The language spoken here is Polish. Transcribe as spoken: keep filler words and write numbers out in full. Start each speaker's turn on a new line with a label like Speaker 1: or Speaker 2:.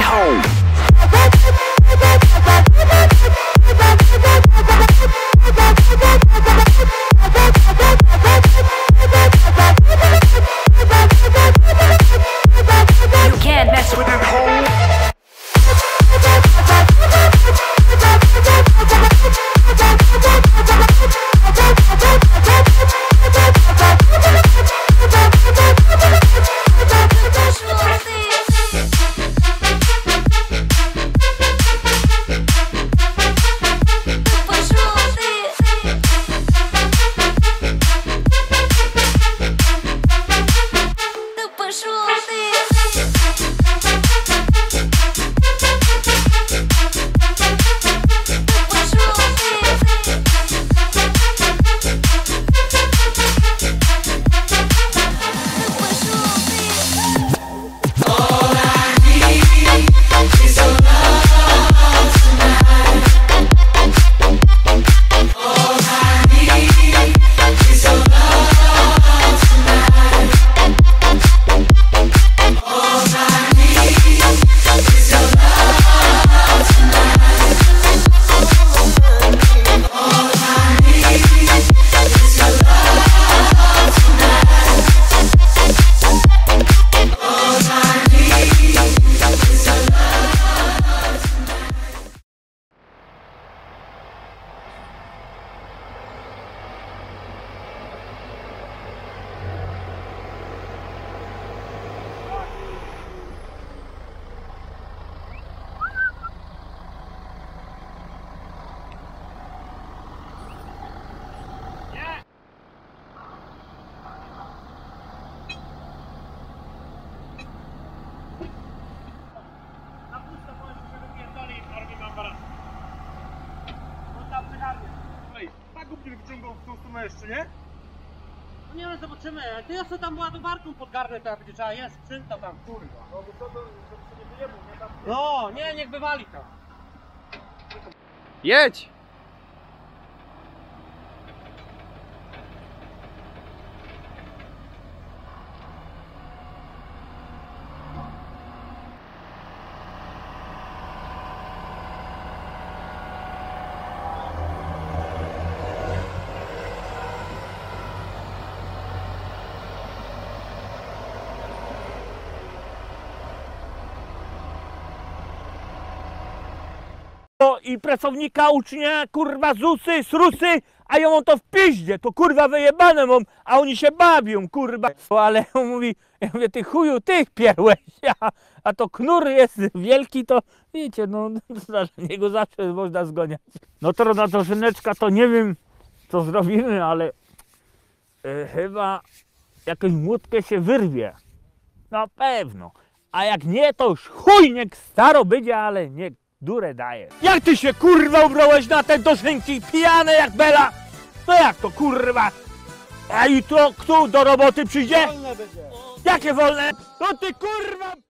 Speaker 1: home. You can't mess with it home.
Speaker 2: Wyciągał w tą stronę jeszcze, nie?
Speaker 3: No nie wiem, zobaczymy. Ty jeszcze tam ładowarką podgarnę, to jak będzie trzeba jest sprzęta tam, kurwa.
Speaker 2: No bo co to, żeby się nie wyjebał, nie tam...
Speaker 3: No, nie, niech wywali tam.
Speaker 4: Jedź!
Speaker 5: I pracownika ucznia, kurwa, zusy, srusy, a ja mam to w piździe, to kurwa wyjebane mam, a oni się bawią, kurwa. Ale on mówi, ja mówię, ty chuju, ty pierłeś, a, a to knur jest wielki, to wiecie, no za niego zawsze można zgoniać. No to na to żyneczka to nie wiem, co zrobimy, ale e, chyba jakąś młotkę się wyrwie. Na pewno. A jak nie, to już chuj, niech staro będzie, ale nie durę daje. Jak ty się kurwa ubrałeś na te dożynki, pijane jak bela? No jak to kurwa? A jutro kto do roboty przyjdzie?
Speaker 3: Wolne będzie.
Speaker 5: Jakie wolne? No ty kurwa!